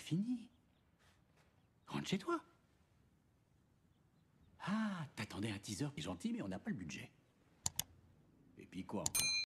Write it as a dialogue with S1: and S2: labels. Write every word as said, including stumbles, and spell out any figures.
S1: fini. Rentre chez toi. Ah, t'attendais un teaser qui est gentil, mais on n'a pas le budget. Et puis quoi encore?